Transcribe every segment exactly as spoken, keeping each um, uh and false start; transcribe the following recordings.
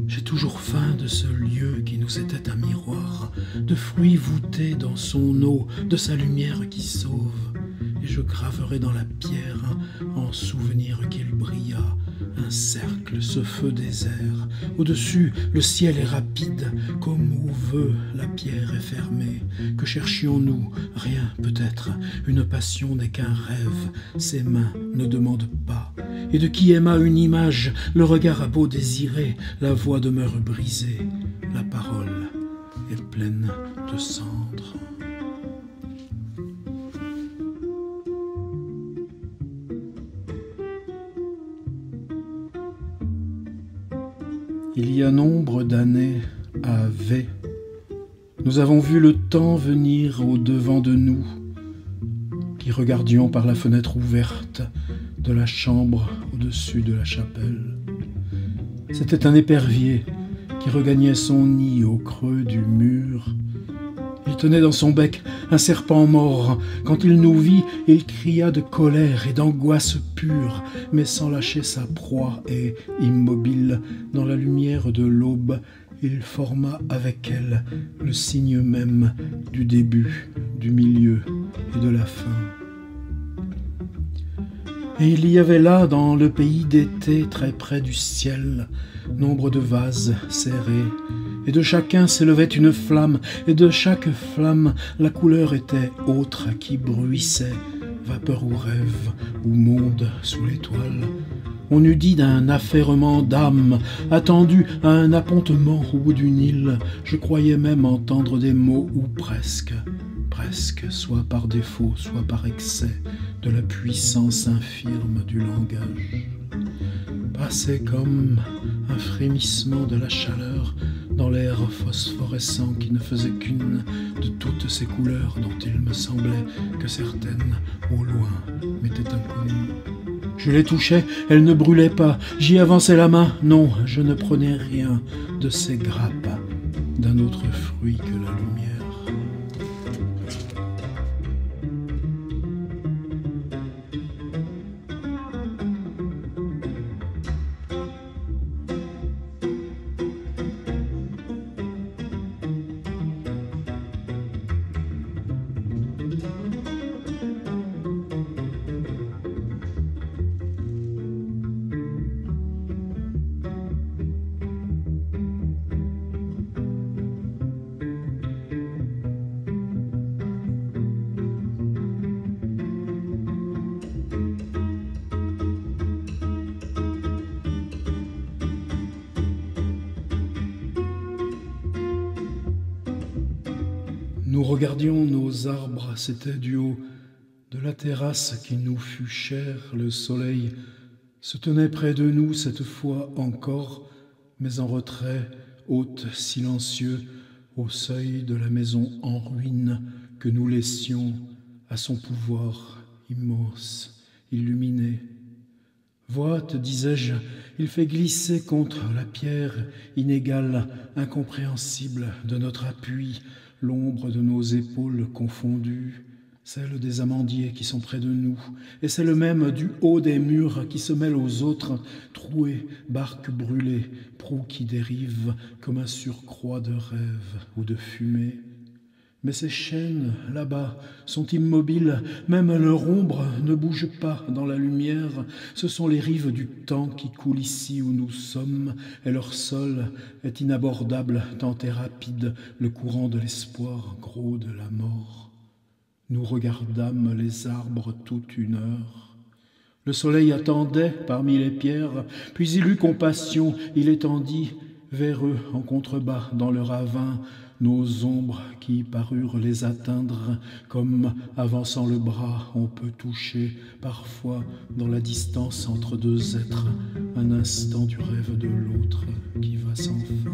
J'ai toujours faim de ce lieu qui nous était un miroir, de fruits voûtés dans son eau, de sa lumière qui sauve. Et je graverai dans la pierre, en souvenir qu'il brilla, un cercle, ce feu désert. Au-dessus, le ciel est rapide, comme où veut la pierre est fermée. Que cherchions-nous? Rien, peut-être. Une passion n'est qu'un rêve. Ses mains ne demandent pas. Et de qui aima une image, le regard a beau désirer, la voix demeure brisée. La parole est pleine de cendres. Il y a nombre d'années à V, nous avons vu le temps venir au-devant de nous, qui regardions par la fenêtre ouverte de la chambre au-dessus de la chapelle. C'était un épervier qui regagnait son nid au creux du mur. Il tenait dans son bec un serpent mort. Quand il nous vit, il cria de colère et d'angoisse pure, mais sans lâcher sa proie et, immobile, dans la lumière de l'aube, il forma avec elle le signe même du début, du milieu et de la fin. Et il y avait là, dans le pays d'été, très près du ciel, nombre de vases serrés, et de chacun s'élevait une flamme, et de chaque flamme la couleur était autre qui bruissait, vapeur ou rêve, ou monde sous l'étoile. On eût dit d'un affairement d'âme, attendu à un appontement au bout d'une île. Je croyais même entendre des mots, ou presque, presque, soit par défaut, soit par excès, de la puissance infirme du langage. Passait comme un frémissement de la chaleur dans l'air phosphorescent qui ne faisait qu'une de toutes ces couleurs dont il me semblait que certaines, au loin, m'étaient inconnues. Je les touchais, elles ne brûlaient pas, j'y avançais la main, non, je ne prenais rien de ces grappes d'un autre fruit que la lumière. Nous regardions nos arbres, c'était du haut de la terrasse qui nous fut chère. Le soleil se tenait près de nous cette fois encore, mais en retrait, hôte, silencieux, au seuil de la maison en ruine que nous laissions à son pouvoir immense, illuminé. Vois, te disais-je, il fait glisser contre la pierre inégale, incompréhensible de notre appui, l'ombre de nos épaules confondues, celle des amandiers qui sont près de nous, et celle même du haut des murs qui se mêle aux autres, trouées, barques brûlées, proue qui dérive comme un surcroît de rêve ou de fumée. Mais ces chaînes, là-bas, sont immobiles, même leur ombre ne bouge pas dans la lumière. Ce sont les rives du temps qui coulent ici où nous sommes, et leur sol est inabordable tant est rapide le courant de l'espoir, gros de la mort. Nous regardâmes les arbres toute une heure. Le soleil attendait parmi les pierres, puis il eut compassion, il étendit vers eux en contrebas dans le ravin, nos ombres qui parurent les atteindre, comme, avançant le bras, on peut toucher, parfois, dans la distance entre deux êtres, un instant du rêve de l'autre qui va sans fin.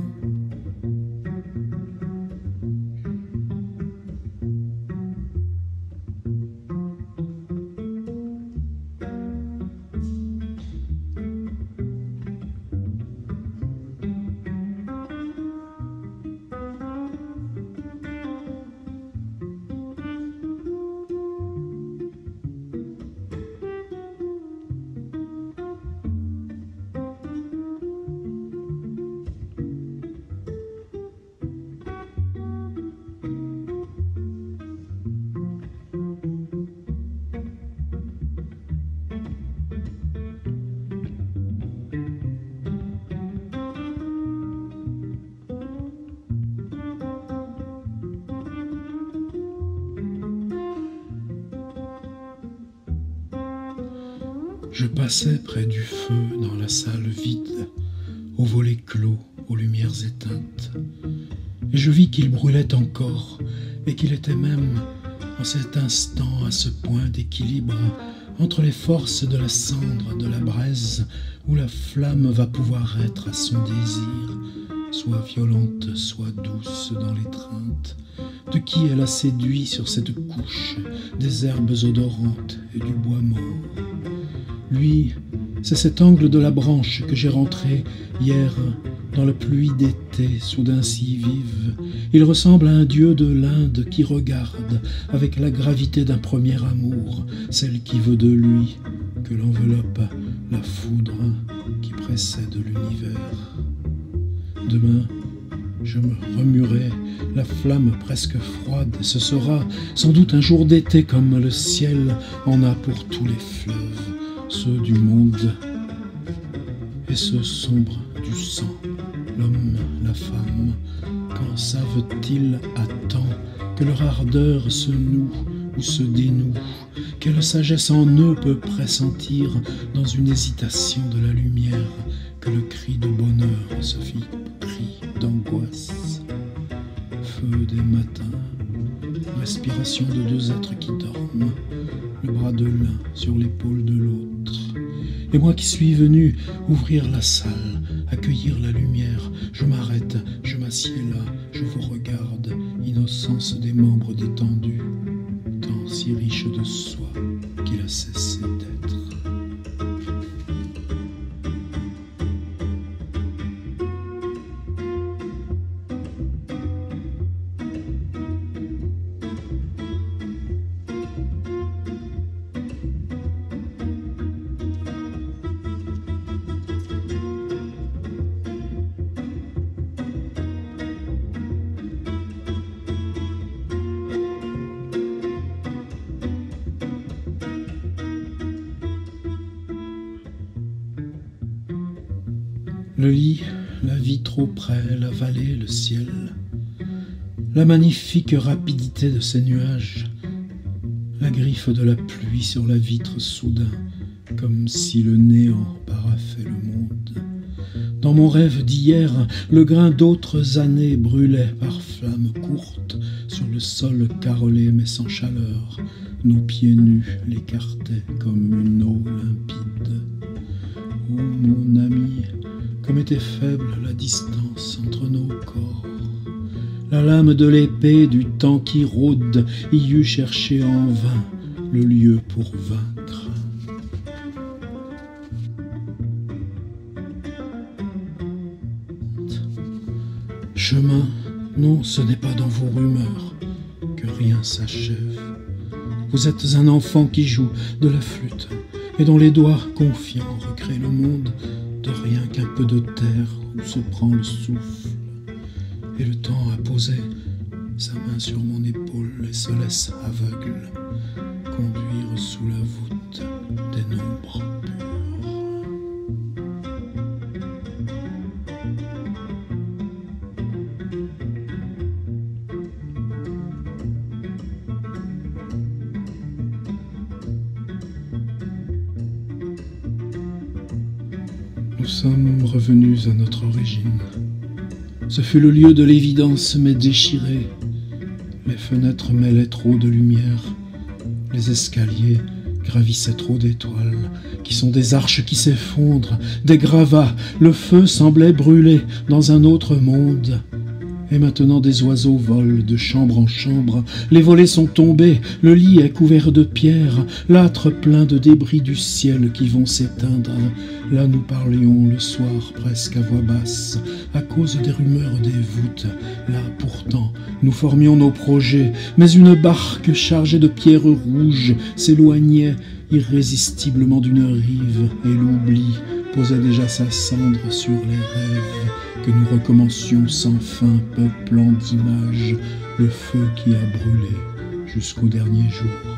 Je passais près du feu dans la salle vide, aux volets clos, aux lumières éteintes, et je vis qu'il brûlait encore, et qu'il était même, en cet instant, à ce point d'équilibre entre les forces de la cendre, de la braise, où la flamme va pouvoir être à son désir, soit violente, soit douce dans l'étreinte, de qui elle a séduit sur cette couche des herbes odorantes et du bois mort. Lui, c'est cet angle de la branche que j'ai rentré hier dans la pluie d'été, soudain si vive. Il ressemble à un dieu de l'Inde qui regarde avec la gravité d'un premier amour, celle qui veut de lui que l'enveloppe la foudre qui précède l'univers. Demain, je me remuerai la flamme presque froide. Ce sera sans doute un jour d'été comme le ciel en a pour tous les fleuves, ceux du monde et ceux sombres du sang. L'homme, la femme, quand savent-ils à temps que leur ardeur se noue ou se dénoue? Quelle sagesse en eux peut pressentir dans une hésitation de la lumière que le cri de bonheur se fit cri d'angoisse? Feu des matins, respiration de deux êtres qui dorment, le bras de l'un sur l'épaule de l'autre. Et moi qui suis venu ouvrir la salle, accueillir la lumière, je m'arrête, je m'assieds là, je vous regarde, innocence des membres détendus, temps si riche de soi qu'il a cessé d'être. Le lit, la vie trop près, la vallée, le ciel, la magnifique rapidité de ces nuages, la griffe de la pluie sur la vitre soudain, comme si le néant paraphait le monde. Dans mon rêve d'hier, le grain d'autres années brûlait par flammes courtes sur le sol carrelé mais sans chaleur. Nos pieds nus l'écartaient comme une eau limpide. Oh mon ami, comme était faible la distance entre nos corps. La lame de l'épée du temps qui rôde y eût cherché en vain le lieu pour vaincre. Chemin, non, ce n'est pas dans vos rumeurs que rien s'achève. Vous êtes un enfant qui joue de la flûte et dont les doigts confiants recréent le monde de rien qu'un peu de terre où se prend le souffle. Et le temps a posé sa main sur mon épaule et se laisse aveugle conduire sous la voûte des nombres purs. Nous sommes revenus à notre origine. Ce fut le lieu de l'évidence mais déchiré. Les fenêtres mêlaient trop de lumière. Les escaliers gravissaient trop d'étoiles, qui sont des arches qui s'effondrent, des gravats. Le feu semblait brûler dans un autre monde. Et maintenant des oiseaux volent de chambre en chambre. Les volets sont tombés, le lit est couvert de pierres, l'âtre plein de débris du ciel qui vont s'éteindre. Là nous parlions le soir presque à voix basse, à cause des rumeurs des voûtes. Là pourtant nous formions nos projets, mais une barque chargée de pierres rouges s'éloignait irrésistiblement d'une rive, et l'oubli posait déjà sa cendre sur les rêves que nous recommencions sans fin, peuplant d'images le feu qui a brûlé jusqu'au dernier jour.